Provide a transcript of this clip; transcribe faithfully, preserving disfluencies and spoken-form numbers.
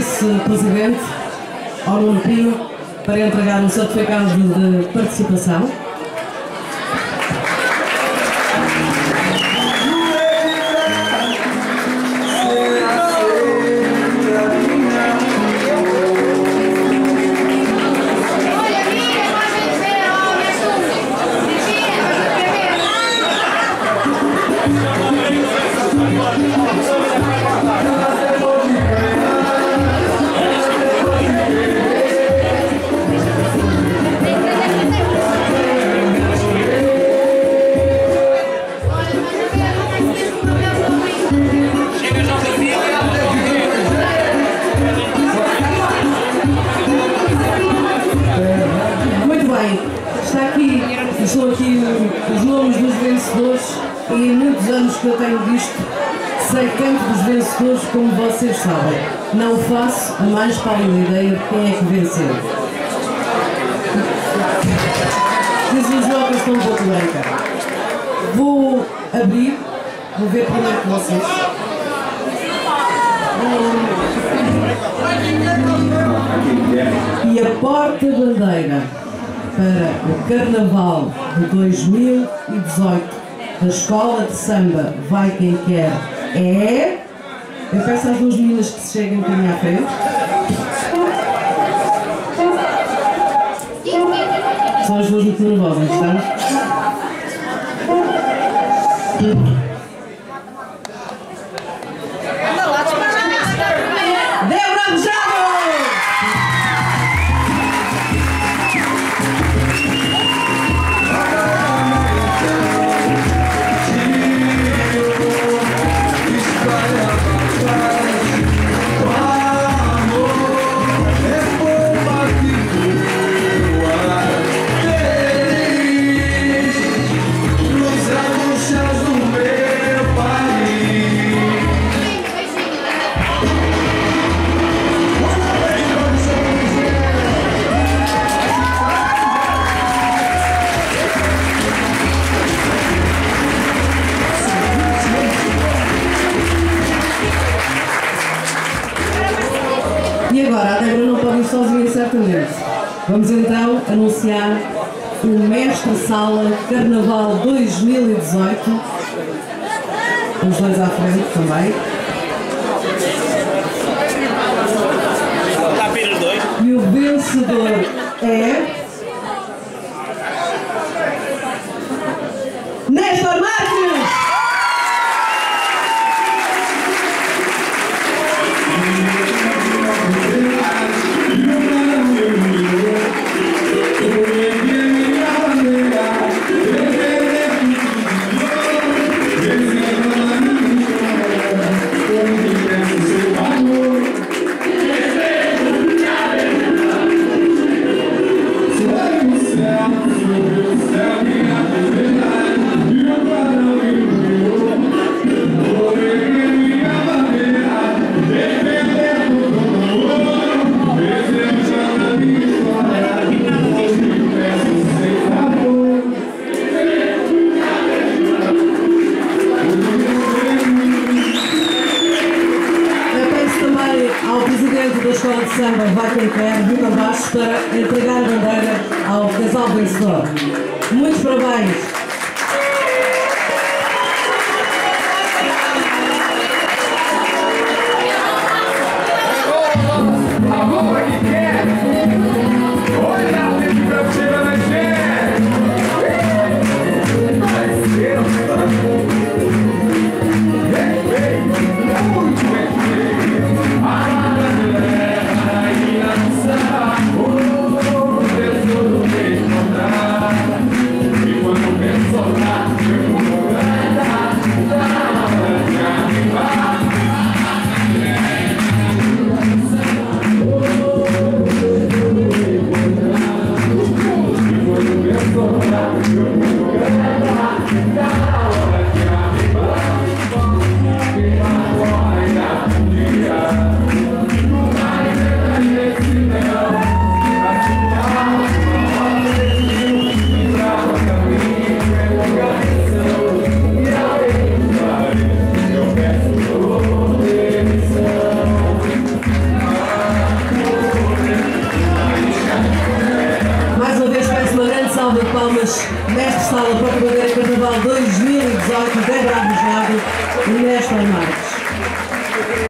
vice-presidente, ao Nuno Pino, para entregar um certificado de participação. Estou aqui os nomes dos vencedores e em muitos anos que eu tenho visto, sei tanto dos vencedores como vocês sabem. Não faço a mais pálida ideia de quem é que venceu. Diz os jogos estão um pouco bem, cara. Vou abrir, vou ver primeiro que vocês. E a porta-bandeira para o Carnaval de dois mil e dezoito da Escola de Samba Vai Quem Quer é... Eu peço às duas meninas que se cheguem um bocadinho à frente. São as duas muito nervosas, está? E agora, a Débora não pode ir sozinha, certamente. Vamos então anunciar o Mestre-Sala Carnaval dois mil e dezoito. Os dois à frente também. Está apenas dois. E o vencedor é... Néstor Marques! Ao presidente da Escola de Samba Vai Quem Quer, Vitor Bastos, para entregar a bandeira ao casal vencedor. Muitos parabéns! Quando palmas, mestre sala para o Cabadeira Carnaval dois mil e dezoito, Débora Arrojado e Néstor Marques.